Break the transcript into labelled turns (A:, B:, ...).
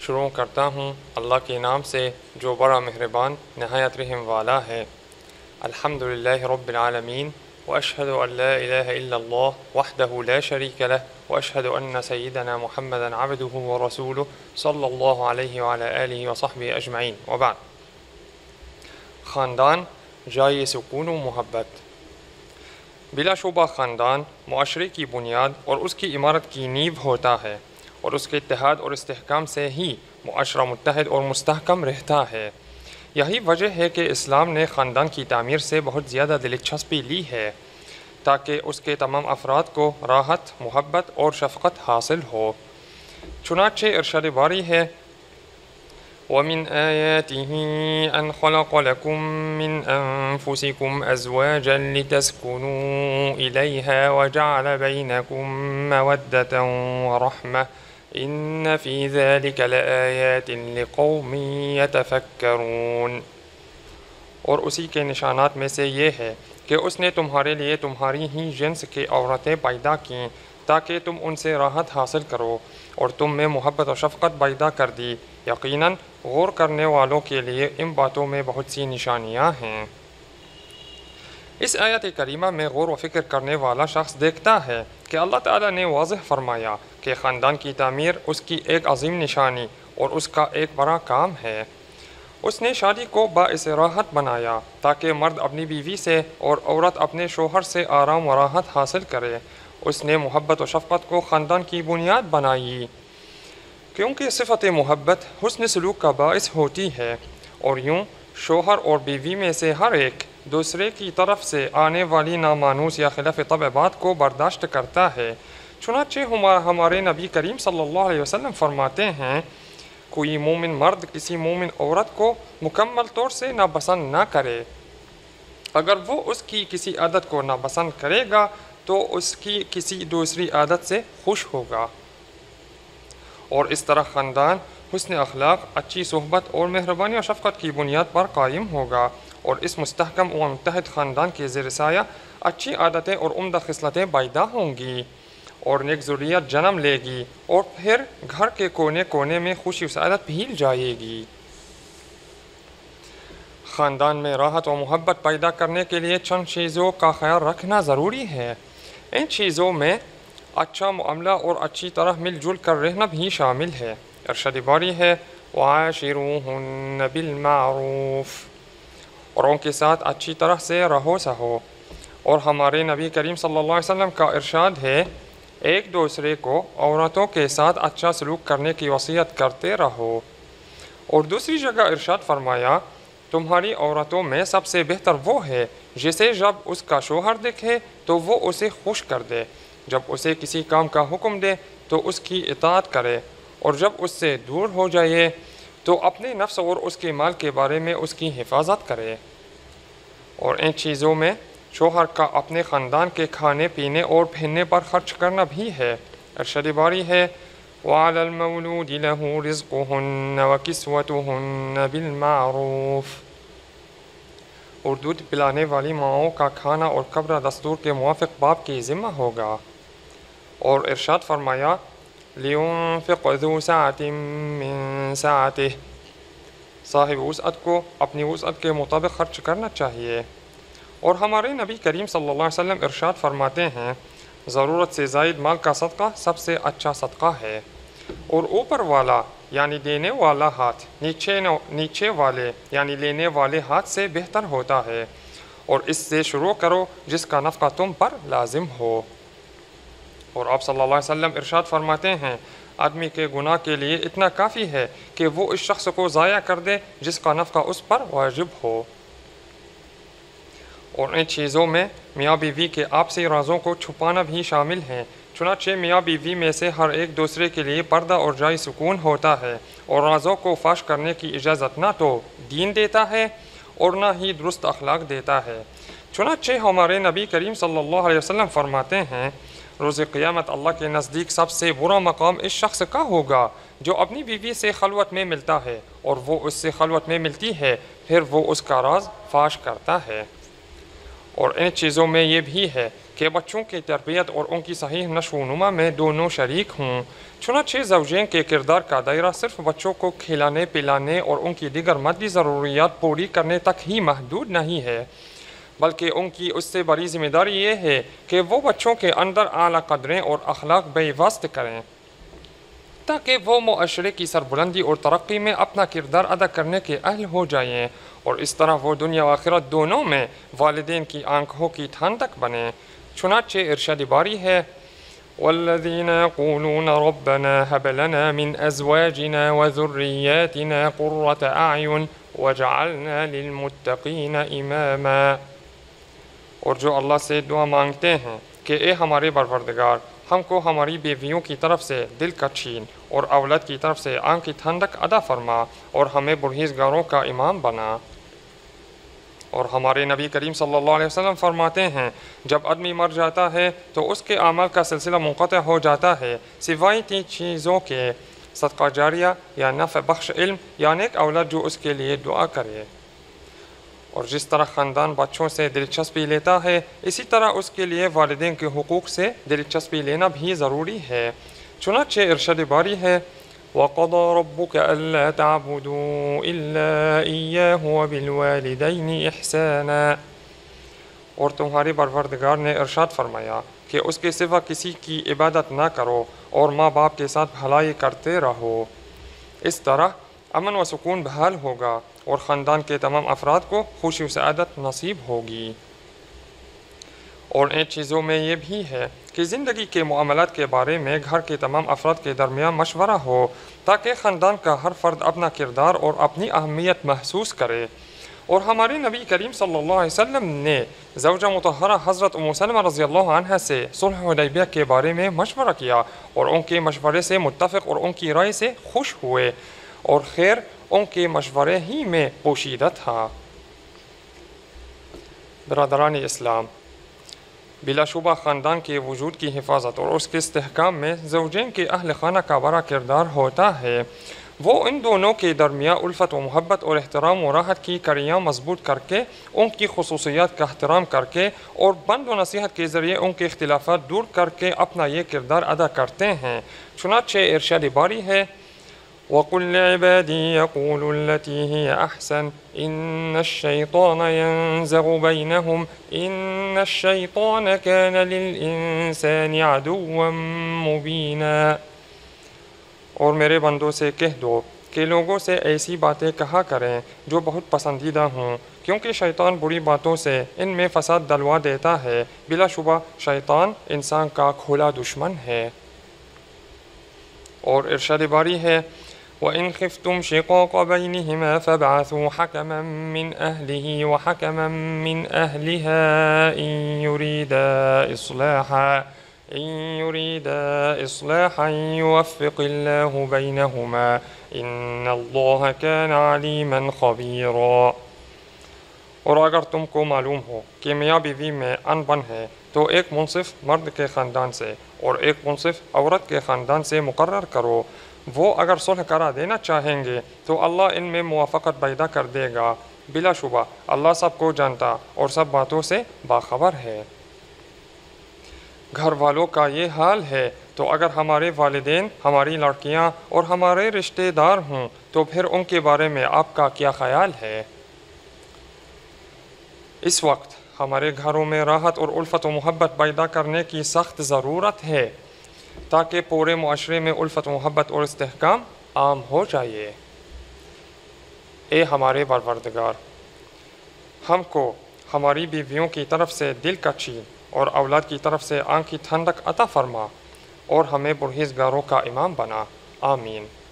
A: شروع کرتا ہوں اللہ کے نام سے جو بڑا مہربان نہایت رحم والا ہے۔ الحمدللہ رب العالمین واشہد ان لا الہ الا اللہ وحدہ لا شریک لہ واشہد ان سیدنا محمدا عبدہ ورسولہ صلی اللہ علیہ وعلی آلہ وصحبہ اجمعین وبعد۔ خاندان جائے سکون و محبت۔ بلا شبہ خاندان معاشرے کی بنیاد اور اس کی عمارت کی نیو ہوتا ہے، اور اس کے اتحاد اور استحکام سے ہی معاشرہ متحد اور مستحکم رہتا ہے۔ یہی وجہ ہے کہ اسلام نے خاندان کی تعمیر سے بہت زیادہ دلچسپی لی ہے تاکہ اس کے تمام افراد کو راحت، محبت اور شفقت حاصل ہو۔ چنانچہ ارشاد باری ہے وَمِنْ آيَاتِهِ أَنْ خَلَقَ لَكُم مِّنْ أَنفُسِكُمْ أَزْوَاجًا لِتَسْكُنُوا إِلَيْهَا وَجَعَلَ بَيْنَكُم مَّوَدَّةً وَرَحْمَةً إِنَّ فِي ذَلِكَ لَآيَاتٍ لِقَوْمٍ يَتَفَكَّرُونَ۔ اور اسی کے نشانات میں سے یہ ہے کہ اس نے تمہارے لیے تمہاری ہی جنس کی عورتیں پیدا کیں تاکہ تم ان سے راحت حاصل کرو، اور تم میں محبت و شفقت پیدا کر دی۔ یقیناً غور کرنے والوں کے لیے ان باتوں میں بہت سی نشانیاں ہیں۔ اس آیت کریمہ میں غور و فکر کرنے والا شخص دیکھتا ہے کہ اللہ تعالیٰ نے واضح فرمایا کہ خاندان کی تعمیر اس کی ایک عظیم نشانی اور اس کا ایک بڑا کام ہے۔ اس نے شادی کو باعث راحت بنایا تاکہ مرد اپنی بیوی سے اور عورت اپنے شوہر سے آرام و راحت حاصل کرے۔ اس نے محبت و شفقت کو خاندان کی بنیاد بنائی، کیونکہ صفت محبت حسن سلوک کا باعث ہوتی ہے، اور یوں شوہر اور بیوی میں سے ہر ایک دوسرے کی طرف سے آنے والی نامانوس یا خلاف طبع بات کو برداشت کرتا ہے۔ چنانچہ ہمارے نبی کریم صلی اللہ علیہ وسلم فرماتے ہیں کوئی مومن مرد کسی مومن عورت کو مکمل طور سے ناپسند نہ کرے، اگر وہ اس کی کسی عادت کو ناپسند کرے گا تو اس کی کسی دوسری عادت سے خوش ہوگا، اور اس طرح خاندان حسن اخلاق، اچھی صحبت اور مہربانی اور شفقت کی بنیاد پر قائم ہوگا، اور اس مستحکم و متحد خاندان کے زیر سایہ اچھی عادتیں اور عمدہ خصلتیں پیدا ہوں گی اور نیک ذریت جنم لے گی، اور پھر گھر کے کونے کونے میں خوشی و سعادت پھیل جائے گی۔ خاندان میں راحت و محبت پیدا کرنے کے لیے چند چیزوں کا خیال رکھنا ضروری ہے۔ ان چیزوں میں اچھا معاملہ اور اچھی طرح مل جل کر رہنا بھی شامل ہے۔ ارشاد باری ہے وَعَاشِرُوهُنَّ بِالْمَعْرُوفِ، اور ان کے ساتھ اچھی طرح سے رہو سہو۔ اور ہمارے نبی کریم صلی اللہ علیہ وسلم کا ارشاد ہے ایک دوسرے کو عورتوں کے ساتھ اچھا سلوک کرنے کی وصیت کرتے رہو۔ اور دوسری جگہ ارشاد فرمایا تمہاری عورتوں میں سب سے بہتر وہ ہے جسے جب اس کا شوہر دیکھے تو وہ اسے خوش کر دے، جب اسے کسی کام کا حکم دے تو اس کی اطاعت کرے، اور جب اس سے دور ہو جائے تو اپنے نفس اور اس کے مال کے بارے میں اس کی حفاظت کرے۔ اور ان چیزوں میں شوہر کا اپنے خاندان کے کھانے پینے اور پہننے پر خرچ کرنا بھی ہے۔ ارشاد باری ہے وَعَلَى الْمَوْلُودِ لَهُ رِزْقُهُنَّ وَكِسْوَتُهُنَّ بِالْمَعْرُوفِ، اور دودھ پلانے والی ماؤں کا کھانا اور کپڑا دستور کے موافق باپ کی ذمہ ہوگا۔ اور ارشاد فرمایا لِيُنْفِقْ ذُو سَعَةٍ مِّن سَعَتِهِ، صاحب وسعت کو اپنی وسعت کے مطابق خرچ کرنا چاہیے۔ اور ہمارے نبی کریم صلی اللہ علیہ وسلم ارشاد فرماتے ہیں ضرورت سے زائد مال کا صدقہ سب سے اچھا صدقہ ہے، اور اوپر والا یعنی دینے والا ہاتھ نیچے والے یعنی لینے والے ہاتھ سے بہتر ہوتا ہے، اور اس سے شروع کرو جس کا نفقہ تم پر لازم ہو۔ اور آپ صلی اللہ علیہ وسلم ارشاد فرماتے ہیں آدمی کے گناہ کے لیے اتنا کافی ہے کہ وہ اس شخص کو ضائع کر دے جس کا نفقہ اس پر واجب ہو۔ اور ان چیزوں میں میاں بیوی کے آپسی رازوں کو چھپانا بھی شامل ہے۔ چنانچہ میاں بیوی میں سے ہر ایک دوسرے کے لیے پردہ اور جائے سکون ہوتا ہے، اور رازوں کو فاش کرنے کی اجازت نہ تو دین دیتا ہے اور نہ ہی درست اخلاق دیتا ہے۔ چنانچہ ہمارے نبی کریم صلی اللہ علیہ وسلم فرماتے ہیں روز قیامت اللہ کے نزدیک سب سے برا مقام اس شخص کا ہوگا جو اپنی بیوی سے خلوت میں ملتا ہے اور وہ اس سے خلوت میں ملتی ہے، پھر وہ اس کا راز فاش کرتا ہے۔ اور ان چیزوں میں یہ بھی ہے کہ بچوں کی تربیت اور ان کی صحیح نشو و نما میں دونوں شریک ہوں۔ چنانچہ زوجین کے کردار کا دائرہ صرف بچوں کو کھلانے پلانے اور ان کی دیگر مادی ضروریات پوری کرنے تک ہی محدود نہیں ہے، بلکہ ان کی اس سے بڑی ذمہ داری یہ ہے کہ وہ بچوں کے اندر اعلیٰ قدریں اور اخلاق پیوست کریں تاکہ وہ معاشرے کی سربلندی اور ترقی میں اپنا کردار ادا کرنے کے اہل ہو جائیں، اور اس طرح وہ دنیا و آخرت دونوں میں والدین کی آنکھوں کی ٹھنڈک بنیں۔ چنانچہ ارشاد باری ہے والذین یقولون ربنا هب لنا من ازواجنا وذریاتنا قرة اعین وجعلنا للمتقین اماما، اور جو اللہ سے دعا مانگتے ہیں کہ اے ہمارے پروردگار، ہم کو ہماری بیویوں کی طرف سے دل کا چھین اور اولاد کی طرف سے آنکھ کی ٹھنڈک عطا فرما اور ہمیں پرہیزگاروں کا امام بنا۔ اور ہمارے نبی کریم صلی اللہ علیہ وسلم فرماتے ہیں جب آدمی مر جاتا ہے تو اس کے اعمال کا سلسلہ منقطع ہو جاتا ہے سوائے 3 چیزوں کے: صدقہ جاریہ یا نفع بخش علم یا نیک اولاد جو اس کے لیے دعا کرے۔ اور جس طرح خاندان بچوں سے دلچسپی لیتا ہے، اسی طرح اس کے لیے والدین کے حقوق سے دلچسپی لینا بھی ضروری ہے۔ چنانچہ ارشاد باری ہے وَقَضَى رَبُّكَ أَلَّا تَعْبُدُوا إِلَّا إِيَّاهُ وَبِالْوَالِدَيْنِ إِحْسَانًا، اور تمہارے پروردگار نے ارشاد فرمایا کہ اس کے سوا کسی کی عبادت نہ کرو اور ماں باپ کے ساتھ بھلائی کرتے رہو۔ اس طرح امن و سکون بحال ہوگا اور خاندان کے تمام افراد کو خوشی و سعادت نصیب ہوگی۔ اور ان چیزوں میں یہ بھی ہے کہ زندگی کے معاملات کے بارے میں گھر کے تمام افراد کے درمیان مشورہ ہو تاکہ خاندان کا ہر فرد اپنا کردار اور اپنی اہمیت محسوس کرے۔ اور ہمارے نبی کریم صلی اللہ علیہ وسلم نے زوجہ مطہرہ حضرت ام سلمہ رضی اللہ عنہ سے صلح حدیبیہ کے بارے میں مشورہ کیا اور ان کے مشورے سے متفق اور ان کی رائے سے خوش ہوئے، اور خیر ان کے مشورے ہی میں پوشیدہ تھا۔ برادران اسلام، بلا شبہ خاندان کے وجود کی حفاظت اور اس کے استحکام میں زوجین کے اہل خانہ کا بڑا کردار ہوتا ہے۔ وہ ان دونوں کے درمیان الفت و محبت اور احترام و راحت کی کڑیاں مضبوط کر کے، ان کی خصوصیات کا احترام کر کے اور بند و نصیحت کے ذریعے ان کے اختلافات دور کر کے اپنا یہ کردار ادا کرتے ہیں۔ چنانچہ ارشاد باری ہے وَقُلْ لِعِبَادِي يَقُولُوا الَّتِي هِيَ أَحْسَنُ إِنَّ الشَّيْطَانَ يَنزَغُ بَيْنَهُمْ إِنَّ الشَّيْطَانَ كَانَ لِلْإِنسَانِ عَدُوًّا مُبِينًا، اور میرے بندوں سے کہہ دو کہ لوگوں سے ایسی باتیں کہا کریں جو بہت پسندیدہ ہوں، کیونکہ شیطان بری باتوں سے ان میں فساد ڈلوا دیتا ہے۔ بلا شبہ شیطان انسان کا کھلا دشمن ہے۔ اور ارشاد باری ہے وَإِنْ خِفْتُمْ شِقَاقَ بَيْنِهِمَا فَابْعَثُوا حَكَمًا مِّنْ أَهْلِهِ وَحَكَمًا مِّنْ أَهْلِهَا إِنْ يُرِيدَا إِصْلَاحًا يُوَفِّقِ اللَّهُ بَيْنَهُمَا إِنَّ اللَّهَ كَانَ عَلِيمًا خَبِيرًا۔ اور اگر تم کو معلوم ہو کہ میاں بیوی میں انبن ہے تو ایک منصف مرد کے خاندان سے اور ایک منصف عورت کے خاندان سے مقرر کرو۔ وہ اگر صلح کرا دینا چاہیں گے تو اللہ ان میں موافقت پیدا کر دے گا۔ بلا شبہ اللہ سب کو جانتا اور سب باتوں سے باخبر ہے۔ گھر والوں کا یہ حال ہے تو اگر ہمارے والدین، ہماری لڑکیاں اور ہمارے رشتہ دار ہوں تو پھر ان کے بارے میں آپ کا کیا خیال ہے؟ اس وقت ہمارے گھروں میں راحت اور الفت و محبت پیدا کرنے کی سخت ضرورت ہے تاکہ پورے معاشرے میں الفت و محبت اور استحکام عام ہو جائے۔ اے ہمارے پروردگار، ہم کو ہماری بیویوں کی طرف سے دل کا چین اور اولاد کی طرف سے آنکھ کی ٹھنڈک عطا فرما اور ہمیں پرہیزگاروں کا امام بنا، آمین۔